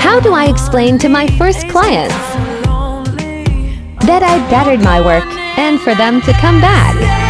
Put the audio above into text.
How do I explain to my first clients that I bettered my work and for them to come back?